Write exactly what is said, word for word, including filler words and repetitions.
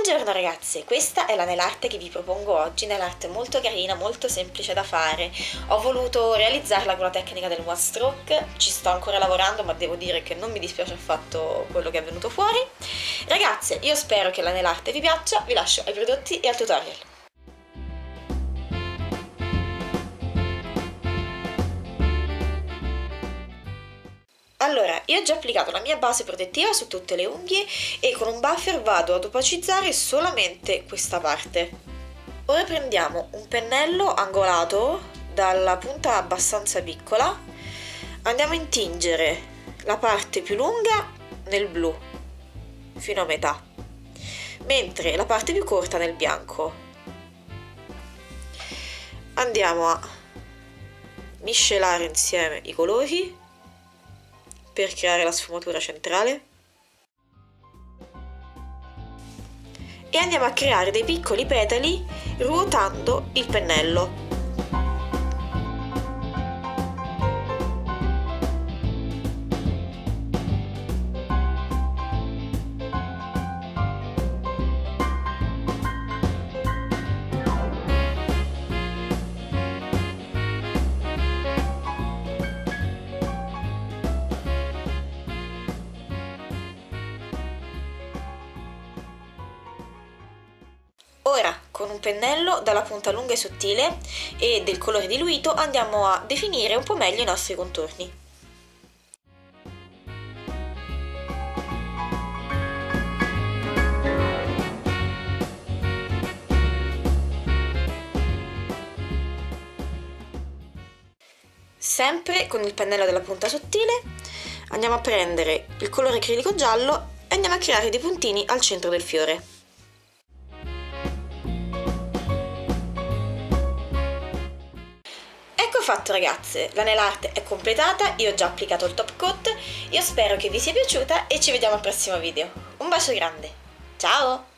Buongiorno ragazze, questa è la nail art che vi propongo oggi, nail art molto carina, molto semplice da fare. Ho voluto realizzarla con la tecnica del one stroke, ci sto ancora lavorando ma devo dire che non mi dispiace affatto quello che è venuto fuori. Ragazze, io spero che la nail art vi piaccia, vi lascio ai prodotti e al tutorial. Allora, io ho già applicato la mia base protettiva su tutte le unghie e con un buffer vado ad opacizzare solamente questa parte. Ora prendiamo un pennello angolato dalla punta abbastanza piccola, andiamo a intingere la parte più lunga nel blu fino a metà, mentre la parte più corta nel bianco. Andiamo a miscelare insieme i colori per creare la sfumatura centrale e andiamo a creare dei piccoli petali ruotando il pennello. Ora, con un pennello dalla punta lunga e sottile e del colore diluito andiamo a definire un po' meglio i nostri contorni. Sempre con il pennello della punta sottile andiamo a prendere il colore acrilico giallo e andiamo a creare dei puntini al centro del fiore. Ecco fatto ragazze, la nail art è completata, io ho già applicato il top coat, io spero che vi sia piaciuta e ci vediamo al prossimo video. Un bacio grande, ciao!